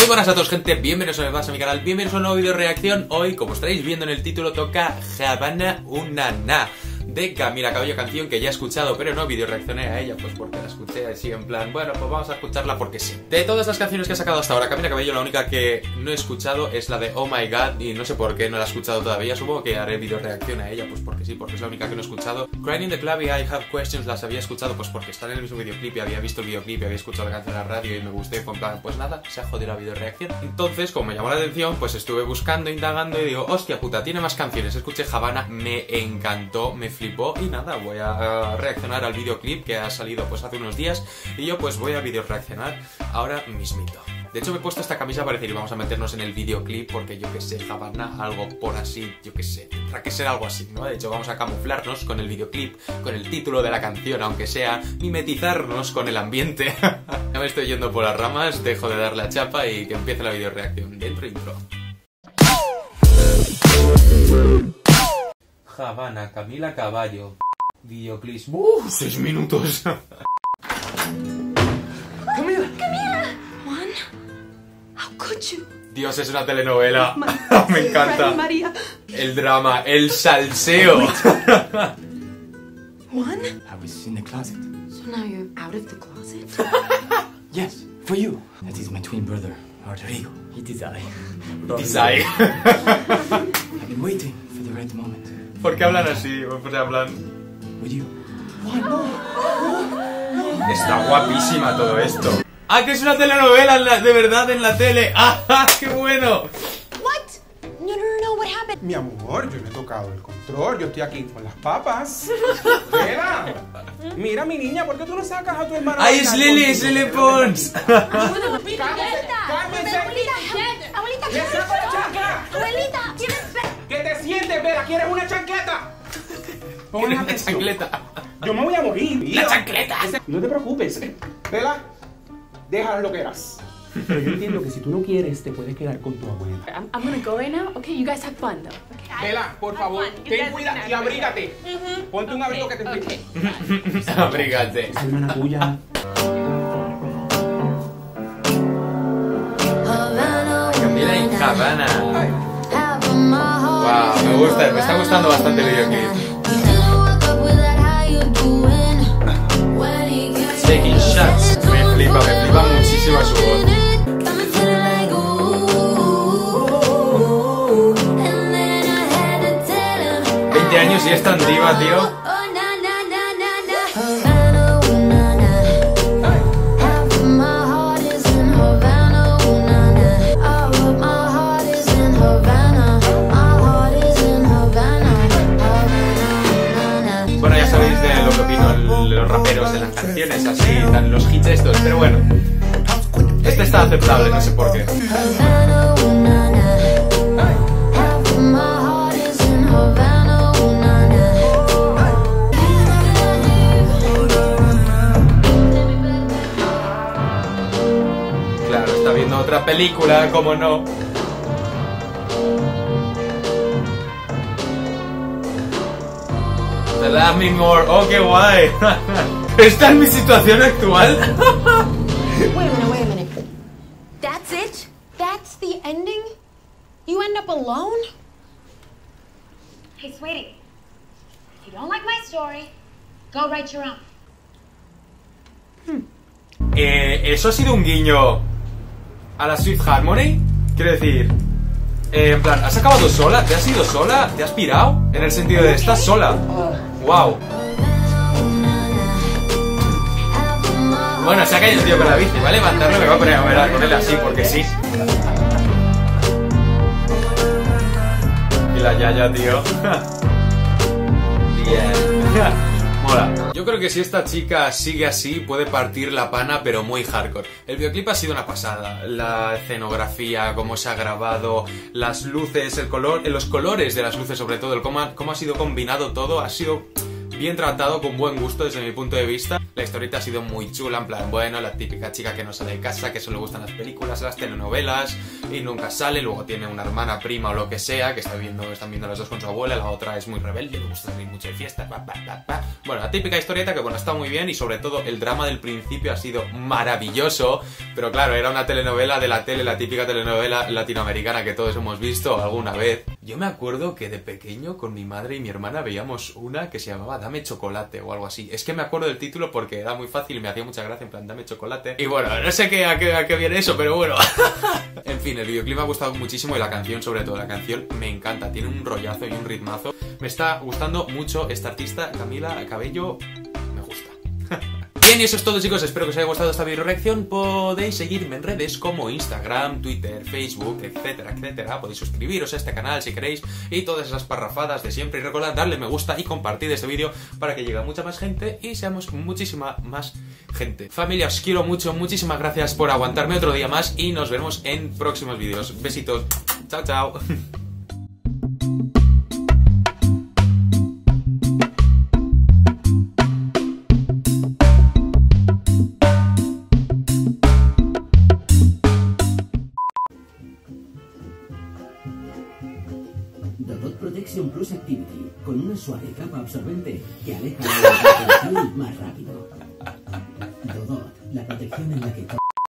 Muy buenas a todos, gente, bienvenidos una vez más a mi canal, bienvenidos a un nuevo vídeo de reacción. Hoy, como estaréis viendo en el título, toca Havana Unana de Camila Cabello, canción que ya he escuchado, pero no vídeo reaccioné a ella, pues porque la escuché así en plan, bueno, pues vamos a escucharla porque sí. De todas las canciones que he sacado hasta ahora, Camila Cabello, la única que no he escuchado es la de Oh My God, y no sé por qué no la he escuchado todavía. Supongo que haré vídeo reacción a ella, pues porque sí, porque es la única que no he escuchado. Crying in the Club y I Have Questions las había escuchado, pues porque están en el mismo videoclip y había visto el videoclip y había escuchado la canción en la radio y me gusté, con plan, pues nada, se ha jodido la vídeo reacción. Entonces, como me llamó la atención, pues estuve buscando, indagando y digo, hostia puta, tiene más canciones. Escuché Havana, me encantó, me flipó y nada, voy a reaccionar al videoclip que ha salido pues hace unos días y yo pues voy a video reaccionar ahora mismito. De hecho me he puesto esta camisa para decir vamos a meternos en el videoclip porque yo que sé, Havana, algo por así, yo que sé, tendrá que ser algo así, ¿no? De hecho vamos a camuflarnos con el videoclip, con el título de la canción, aunque sea mimetizarnos con el ambiente. Ya me estoy yendo por las ramas, dejo de dar la chapa y que empiece la video reacción. Dentro intro. Havana, Camila Cabello. Videoclip. 6 minutos. Camila! Juan, how could you? Dios, es una telenovela. Me encanta. María. El drama, el salseo. Juan? I was in the closet. So now you're out of the closet? Yes, for you. That is my twin brother, Rodrigo. It is I. Desire. I've been waiting for the right moment. ¿Por qué hablan así? Pues hablan... With you. Está guapísima todo esto. ¡Ah, que es una telenovela de verdad en la tele! ¡Ah, qué bueno! What? No, what happened? Mi amor, yo no he tocado el control, yo estoy aquí con las papas. Vela, mira mi niña, ¿por qué tú no sacas a tu hermana? ¡Ay, es Lily Pons! Abuelita, ¡Le saco la chancla! abuelita, ¿quieres ver? ¿Qué te sientes, Vela? ¿Quieres una chancleta? Ponme La atención. chancleta. Yo me voy a morir. ¡La chancleta! No te preocupes. Vela, déjala lo que eras. Pero yo entiendo que si tú no quieres, te puedes quedar con tu abuela. I'm gonna go right now. Okay, you guys have fun though. Okay. Vela, por favor, ten cuidado y abrígate. Ponte un abrigo que te explique. Abrígate. Es hermana tuya. Camila en Havana. Wow, me está gustando bastante el videoclip. Taking shots. Me flipa muchísimo su voz. 20 años y es tan diva, tío. Bueno, ya sabéis de lo que opino los raperos de las canciones, así, dan los hits estos, pero bueno. Este está aceptable, no sé por qué. Claro, está viendo otra película, como no. The Love Me More, oh qué guay. ¿Esta es mi situación actual? Wait a minute. That's it? That's the ending? You end up alone? Hey, sweetie, if you don't like my story, go write your own. ¿Eso ha sido un guiño a la Sweet Harmony? Quiero decir, en plan, ¿has acabado sola? ¿Te has ido sola? ¿Te has pirado? En el sentido de, estás sola. Wow. Bueno, se ha caído el tío con la bici, va a levantarlo y me va a poner a ver con él así, porque sí. Y la yaya, tío. Bien. Mola. Yo creo que si esta chica sigue así puede partir la pana, pero muy hardcore. El videoclip ha sido una pasada. La escenografía, cómo se ha grabado, las luces, el color, los colores de las luces sobre todo, el cómo ha sido combinado todo, ha sido bien tratado, con buen gusto desde mi punto de vista. La historieta ha sido muy chula, en plan, bueno, la típica chica que no sale de casa, que solo le gustan las películas, las telenovelas y nunca sale, luego tiene una hermana, prima o lo que sea, que están viendo las dos con su abuela, la otra es muy rebelde, le gusta salir mucho de fiesta, Bueno, la típica historieta que bueno, está muy bien y sobre todo el drama del principio ha sido maravilloso, pero claro, era una telenovela de la tele, la típica telenovela latinoamericana que todos hemos visto alguna vez. Yo me acuerdo que de pequeño con mi madre y mi hermana veíamos una que se llamaba Dame Chocolate o algo así. Es que me acuerdo del título porque era muy fácil y me hacía mucha gracia, en plan, dame chocolate. Y bueno, no sé a qué viene eso, pero bueno. En fin, el videoclip me ha gustado muchísimo y la canción, sobre todo, la canción me encanta. Tiene un rollazo y un ritmazo. Me está gustando mucho esta artista, Camila Cabello. Me gusta. Bien, y eso es todo, chicos, espero que os haya gustado esta video reacción. Podéis seguirme en redes como Instagram, Twitter, Facebook, etcétera, etcétera. Podéis suscribiros a este canal si queréis y todas esas parrafadas de siempre. Y recordad darle me gusta y compartir este vídeo para que llegue a mucha más gente y seamos muchísima más gente. Familia, os quiero mucho, muchísimas gracias por aguantarme otro día más y nos vemos en próximos vídeos. Besitos, chao, chao. Dodot Protection Plus Activity, con una suave capa absorbente que aleja la radiación más rápido. Dodot, la protección en la que